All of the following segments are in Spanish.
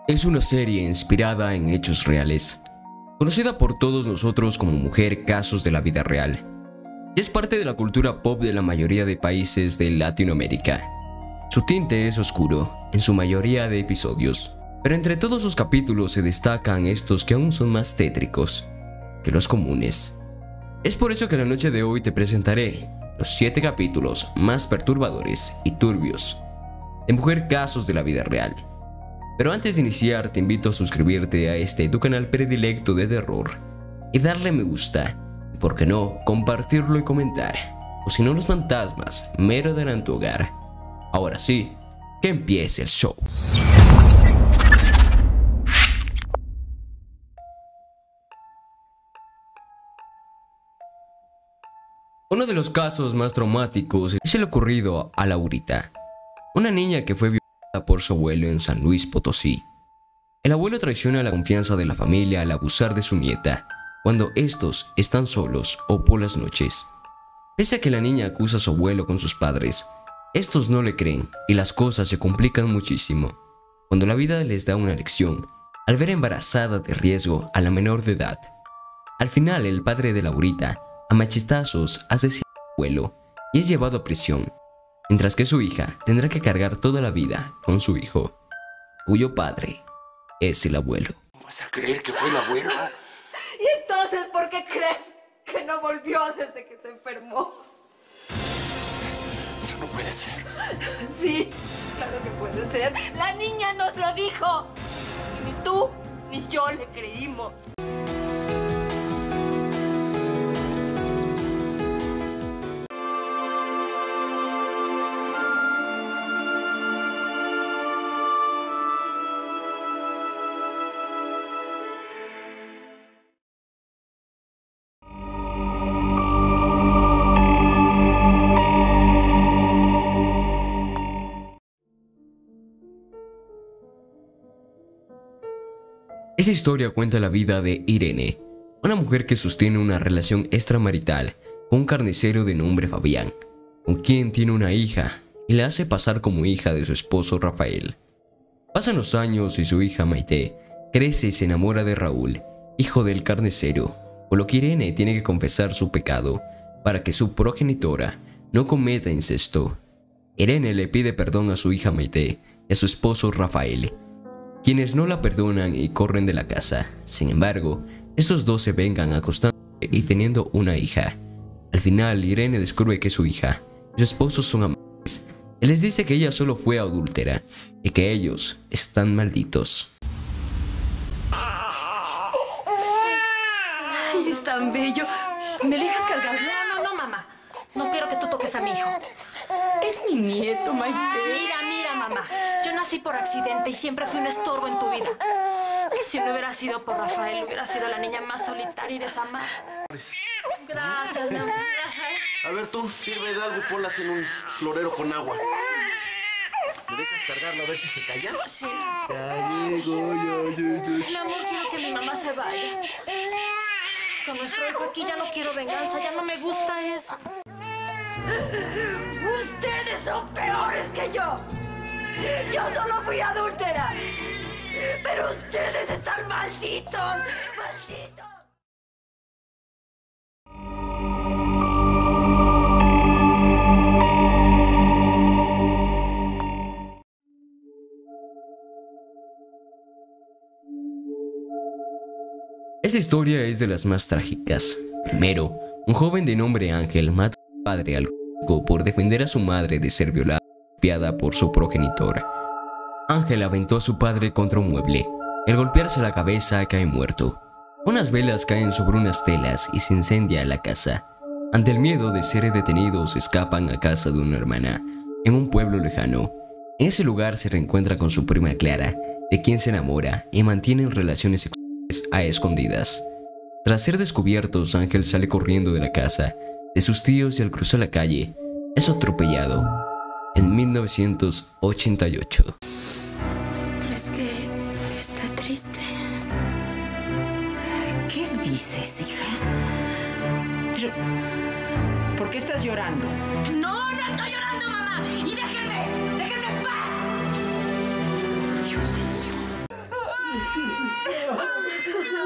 Es una serie inspirada en hechos reales, conocida por todos nosotros como Mujer Casos de la Vida Real, y es parte de la cultura pop de la mayoría de países de Latinoamérica. Su tinte es oscuro, en su mayoría de episodios, pero entre todos sus capítulos se destacan estos que aún son más tétricos que los comunes. Es por eso que la noche de hoy te presentaré los 7 capítulos más perturbadores y turbios de Mujer Casos de la Vida Real. Pero antes de iniciar te invito a suscribirte a tu canal predilecto de terror y darle me gusta, y por qué no, compartirlo y comentar, o si no los fantasmas me rodearán tu hogar. Ahora sí, que empiece el show. Uno de los casos más traumáticos es el ocurrido a Laurita, una niña que fue violada por su abuelo en San Luis Potosí. El abuelo traiciona la confianza de la familia al abusar de su nieta cuando estos están solos o por las noches. Pese a que la niña acusa a su abuelo con sus padres, estos no le creen y las cosas se complican muchísimo cuando la vida les da una lección al ver embarazada de riesgo a la menor de edad. Al final, el padre de Laurita a machetazos asesina al abuelo y es llevado a prisión, mientras que su hija tendrá que cargar toda la vida con su hijo, cuyo padre es el abuelo. ¿Vas a creer que fue el abuelo? ¿Y entonces por qué crees que no volvió desde que se enfermó? Eso no puede ser. Sí, claro que puede ser. La niña nos lo dijo. Y ni tú ni yo le creímos. Esa historia cuenta la vida de Irene, una mujer que sostiene una relación extramarital con un carnicero de nombre Fabián, con quien tiene una hija y la hace pasar como hija de su esposo Rafael. Pasan los años y su hija Maite crece y se enamora de Raúl, hijo del carnicero, por lo que Irene tiene que confesar su pecado para que su progenitora no cometa incesto. Irene le pide perdón a su hija Maite y a su esposo Rafael, quienes no la perdonan y corren de la casa. Sin embargo, estos dos se vengan acostándose y teniendo una hija. Al final, Irene descubre que su hija y su esposo son amantes. Él les dice que ella solo fue adúltera y que ellos están malditos. Ay, es tan bello. ¿Me dejas cargarlo? No, mamá. No quiero que tú toques a mi hijo. Es mi nieto, Maite. Mira, mamá. Yo nací por accidente y siempre fui un estorbo en tu vida. Si no hubiera sido por Rafael, hubiera sido la niña más solitaria y desamada. Gracias, mi amor. A ver tú, sirve de algo y ponlas en un florero con agua. ¿Me dejas cargarlo a ver si se calla? Sí. Ya llegó, Mi amor, quiero que mi mamá se vaya. Con nuestro hijo aquí ya no quiero venganza, ya no me gusta eso. Ustedes son peores que yo. Yo solo fui adúltera. Pero ustedes están malditos. ¡Malditos! Esta historia es de las más trágicas. Primero, un joven de nombre Ángel mata a su padre alcohólico por defender a su madre de ser violada y golpeada por su progenitor. Ángel aventó a su padre contra un mueble. Al golpearse la cabeza cae muerto. Unas velas caen sobre unas telas y se incendia la casa. Ante el miedo de ser detenidos, escapan a casa de una hermana en un pueblo lejano. En ese lugar se reencuentra con su prima Clara, de quien se enamora y mantienen relaciones sexuales a escondidas. Tras ser descubiertos, Ángel sale corriendo de la casa de sus tíos y al cruzar la calle es atropellado en 1988. Es que está triste. ¿Qué dices, hija? Pero, ¿por qué estás llorando? No estoy llorando, mamá. Y déjenme en paz. Dios mío.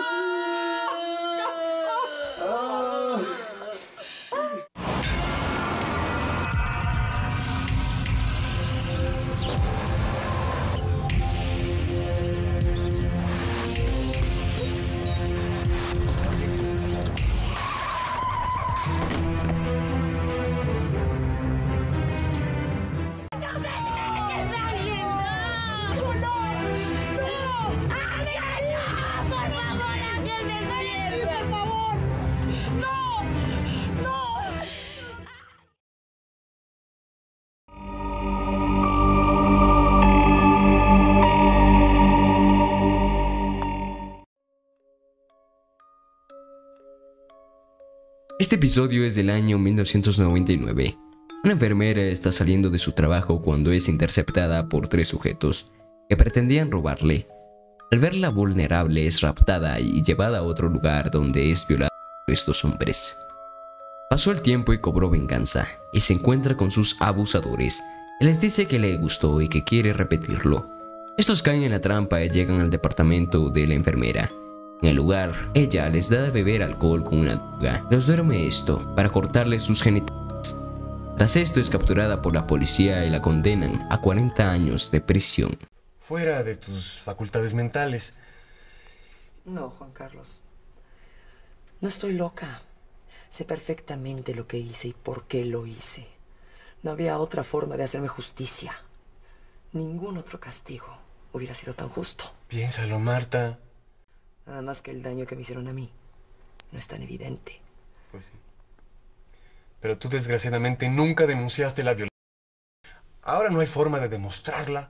Este episodio es del año 1999. Una enfermera está saliendo de su trabajo cuando es interceptada por 3 sujetos que pretendían robarle. Al verla vulnerable es raptada y llevada a otro lugar donde es violada por estos hombres. Pasó el tiempo y cobró venganza y se encuentra con sus abusadores. Él les dice que le gustó y que quiere repetirlo. Estos caen en la trampa y llegan al departamento de la enfermera. En el lugar, ella les da de beber alcohol con una droga. Los duerme esto para cortarle sus genitales. Tras esto es capturada por la policía y la condenan a 40 años de prisión. Fuera de tus facultades mentales. No, Juan Carlos. No estoy loca. Sé perfectamente lo que hice y por qué lo hice. No había otra forma de hacerme justicia. Ningún otro castigo hubiera sido tan justo. Piénsalo, Marta. Nada más que el daño que me hicieron a mí no es tan evidente. Pues sí. Pero tú desgraciadamente nunca denunciaste la violencia. Ahora no hay forma de demostrarla.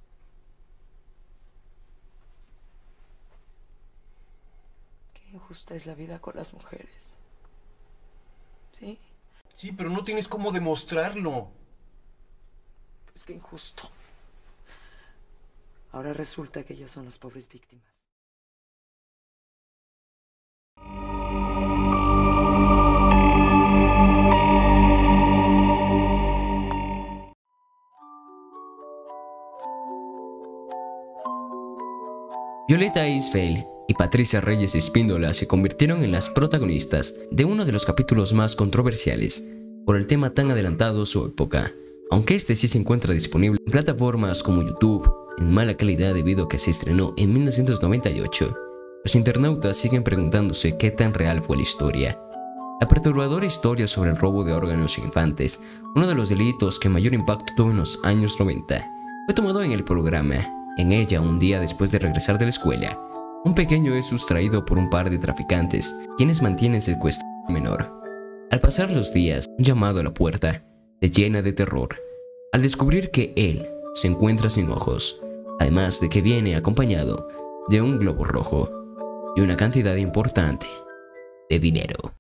Qué injusta es la vida con las mujeres. ¿Sí? Sí, pero no tienes cómo demostrarlo. Pues qué injusto. Ahora resulta que ellas son las pobres víctimas. Violeta Isfel y Patricia Reyes Espíndola se convirtieron en las protagonistas de uno de los capítulos más controversiales por el tema tan adelantado a su época, aunque este sí se encuentra disponible en plataformas como YouTube en mala calidad debido a que se estrenó en 1998. Los internautas siguen preguntándose qué tan real fue la historia. La perturbadora historia sobre el robo de órganos a infantes, uno de los delitos que mayor impacto tuvo en los años 90, fue tomado en el programa. En ella, un día después de regresar de la escuela, un pequeño es sustraído por un par de traficantes, quienes mantienen secuestrado al menor. Al pasar los días, un llamado a la puerta se llena de terror, al descubrir que él se encuentra sin ojos, además de que viene acompañado de un globo rojo y una cantidad importante de dinero.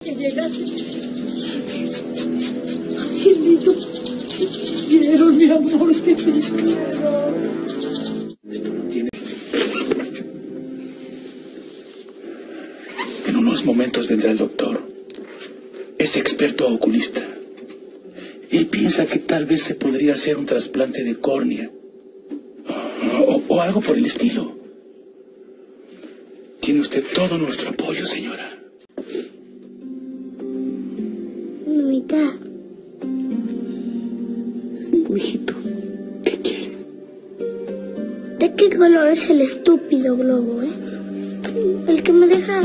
Angelito, ¿qué hicieron, mi amor? ¿Qué hicieron? Esto no tiene... En unos momentos vendrá el doctor. Es experto oculista. Él piensa que tal vez se podría hacer un trasplante de córnea. O algo por el estilo. Tiene usted todo nuestro apoyo, señora. Mamita. Sí, mijito. ¿Qué quieres? ¿De qué color es el estúpido globo, El que me deja...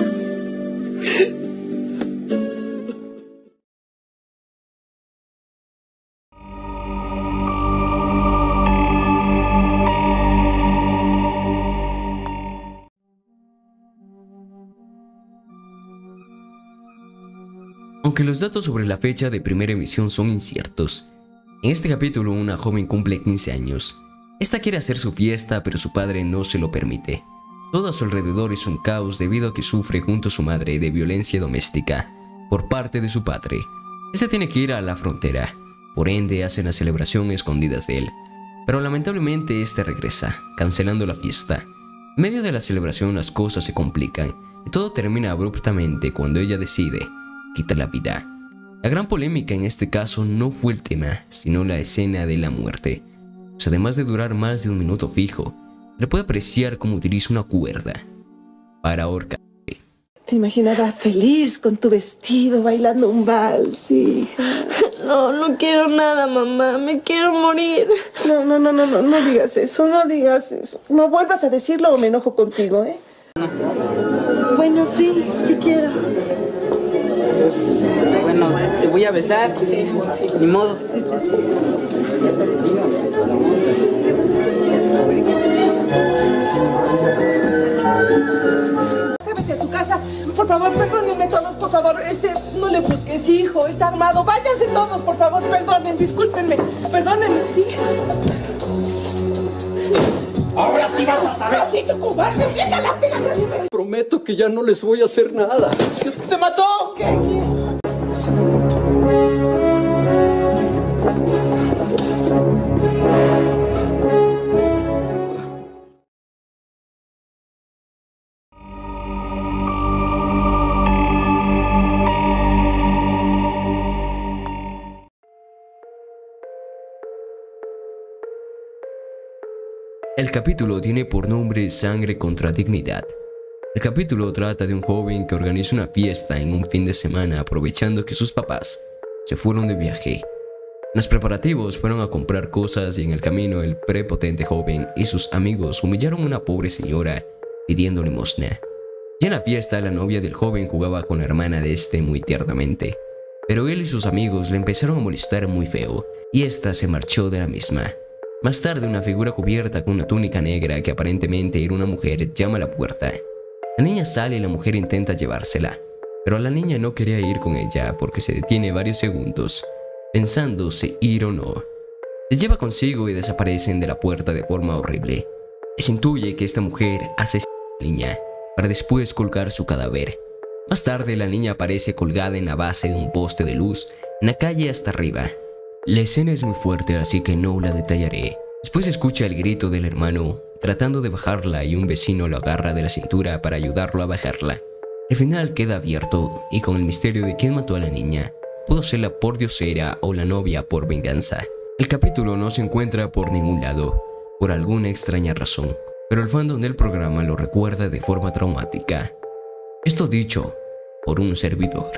Aunque los datos sobre la fecha de primera emisión son inciertos, en este capítulo una joven cumple 15 años. Esta quiere hacer su fiesta, pero su padre no se lo permite. Todo a su alrededor es un caos debido a que sufre junto a su madre de violencia doméstica por parte de su padre. Esta tiene que ir a la frontera, por ende hacen la celebración escondidas de él. Pero lamentablemente este regresa, cancelando la fiesta. En medio de la celebración las cosas se complican y todo termina abruptamente cuando ella decide quitar la vida. La gran polémica en este caso no fue el tema, sino la escena de la muerte. Pues además de durar más de un minuto fijo, se puede apreciar cómo utiliza una cuerda para ahorcarse. Te imaginaba feliz con tu vestido, bailando un vals, hija. No, no quiero nada, mamá. Me quiero morir. No digas eso, no digas eso. No vuelvas a decirlo o me enojo contigo, ¿eh? Bueno, sí quiero. Bueno, te voy a besar. Sí. Ni modo. Vete a tu casa. Por favor, perdónenme todos, por favor. No le busques, hijo. Está armado. Váyanse todos, por favor. Perdonen, discúlpenme. Perdónenme, sí. Ahora sí vas a saber. ¡Maldito cobarde! ¡Déjala! Prometo que ya no les voy a hacer nada. ¿Se mató? ¿Qué? El capítulo tiene por nombre Sangre contra Dignidad. El capítulo trata de un joven que organiza una fiesta en un fin de semana aprovechando que sus papás se fueron de viaje. Los preparativos fueron a comprar cosas y en el camino el prepotente joven y sus amigos humillaron a una pobre señora pidiendo limosna. Ya en la fiesta la novia del joven jugaba con la hermana de este muy tiernamente, pero él y sus amigos le empezaron a molestar muy feo y esta se marchó de la misma. Más tarde una figura cubierta con una túnica negra que aparentemente era una mujer llama a la puerta. La niña sale y la mujer intenta llevársela, pero la niña no quería ir con ella porque se detiene varios segundos pensando si ir o no. Se lleva consigo y desaparecen de la puerta de forma horrible. Se intuye que esta mujer asesina a la niña para después colgar su cadáver. Más tarde la niña aparece colgada en la base de un poste de luz en la calle hasta arriba. La escena es muy fuerte así que no la detallaré. Después escucha el grito del hermano tratando de bajarla y un vecino lo agarra de la cintura para ayudarlo a bajarla. El final queda abierto y con el misterio de quién mató a la niña. Pudo ser la pordiosera o la novia por venganza. El capítulo no se encuentra por ningún lado, por alguna extraña razón, pero el fandom del programa lo recuerda de forma traumática. Esto dicho por un servidor.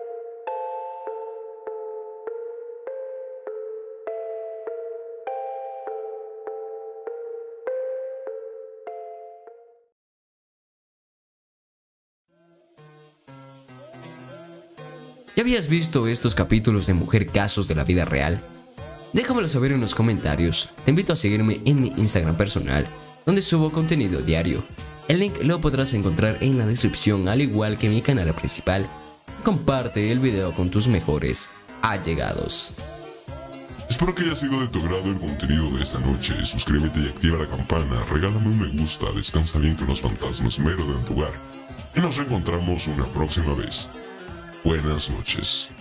¿Ya habías visto estos capítulos de Mujer Casos de la vida real? Déjamelo saber en los comentarios. Te invito a seguirme en mi Instagram personal, donde subo contenido diario. El link lo podrás encontrar en la descripción, al igual que mi canal principal. Comparte el video con tus mejores allegados. Espero que haya sido de tu agrado el contenido de esta noche. Suscríbete y activa la campana, regálame un me gusta, descansa bien con los fantasmas mero de tu hogar. Y nos reencontramos una próxima vez. Buenas noches.